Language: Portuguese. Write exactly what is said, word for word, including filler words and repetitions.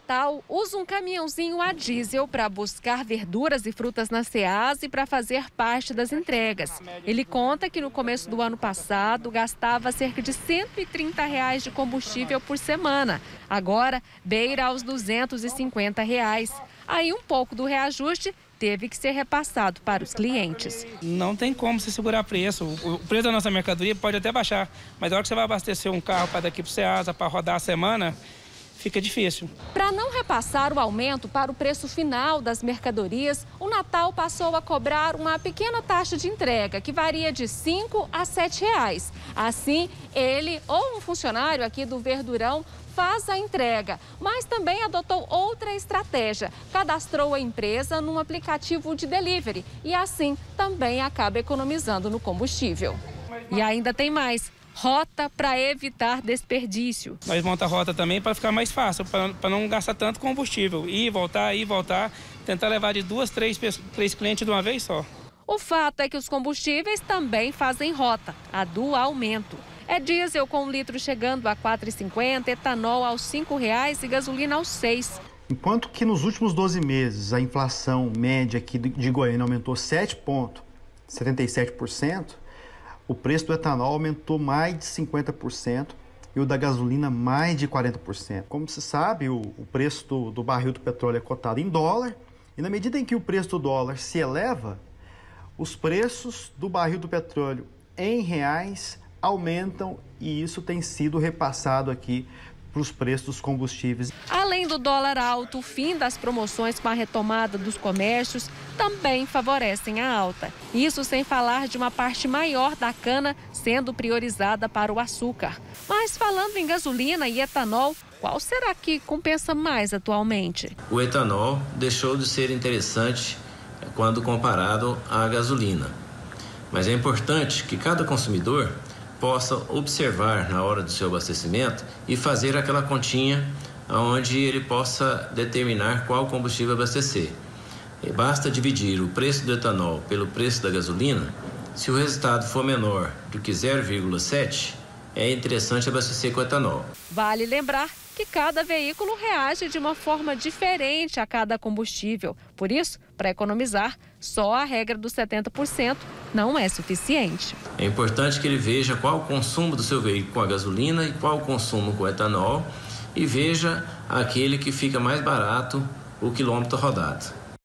Natal usa um caminhãozinho a diesel para buscar verduras e frutas na Ceasa e para fazer parte das entregas. Ele conta que no começo do ano passado gastava cerca de cento e trinta reais de combustível por semana. Agora beira aos duzentos e cinquenta reais. Aí um pouco do reajuste teve que ser repassado para os clientes. Não tem como você segurar preço. O preço da nossa mercadoria pode até baixar, mas na hora que você vai abastecer um carro para daqui para o Ceasa, para rodar a semana, fica difícil. Para não repassar o aumento para o preço final das mercadorias, o Natal passou a cobrar uma pequena taxa de entrega, que varia de cinco a sete reais. Assim, ele ou um funcionário aqui do Verdurão faz a entrega, mas também adotou outra estratégia. Cadastrou a empresa num aplicativo de delivery e assim também acaba economizando no combustível. E ainda tem mais. Rota para evitar desperdício. Nós montamos a rota também para ficar mais fácil, para não gastar tanto combustível. Ir, voltar, ir, voltar, tentar levar de duas, três, três clientes de uma vez só. O fato é que os combustíveis também fazem rota, a do aumento. É diesel com um litro chegando a quatro reais e cinquenta centavos, etanol aos cinco reais e gasolina aos seis reais. Enquanto que nos últimos doze meses a inflação média aqui de Goiânia aumentou sete vírgula setenta e sete por cento, o preço do etanol aumentou mais de cinquenta por cento e o da gasolina mais de quarenta por cento. Como se sabe, o, o preço do, do barril do petróleo é cotado em dólar e na medida em que o preço do dólar se eleva, os preços do barril do petróleo em reais aumentam e isso tem sido repassado aqui para os preços dos combustíveis. Além do dólar alto, o fim das promoções com a retomada dos comércios também favorecem a alta. Isso sem falar de uma parte maior da cana sendo priorizada para o açúcar. Mas falando em gasolina e etanol, qual será que compensa mais atualmente? O etanol deixou de ser interessante quando comparado à gasolina. Mas é importante que cada consumidor possa observar na hora do seu abastecimento e fazer aquela continha onde ele possa determinar qual combustível abastecer. E basta dividir o preço do etanol pelo preço da gasolina. Se o resultado for menor do que zero vírgula sete, é interessante abastecer com etanol. Vale lembrar que cada veículo reage de uma forma diferente a cada combustível. Por isso, para economizar, só a regra dos setenta por cento não é suficiente. É importante que ele veja qual o consumo do seu veículo com a gasolina e qual o consumo com o etanol e veja aquele que fica mais barato o quilômetro rodado.